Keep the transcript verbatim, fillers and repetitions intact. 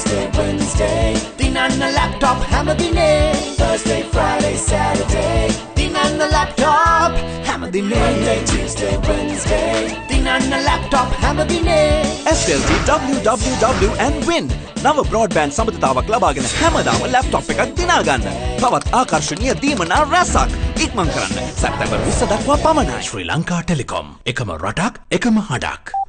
Tuesday, Wednesday. Dinana laptop hammer dine. Thursday, Friday, Saturday. Dinana laptop hammer dine. Monday, Tuesday, Wednesday. Dinana laptop hammer dine. S L T W W W and win. නව broadband සම්බන්ධතාවක් ලබාගෙන හැමදාම laptop එකක් දිනා ගන්න. තවත් ආකර්ශනීය දීමනා රැසක් ඉක්මන් කරන්න. සැප්තැම්බර් විස්ස දක්වා පමණයි. ශ්‍රී ලංකා ටෙලිකොම්. එකම රටක් එකම හඩක්.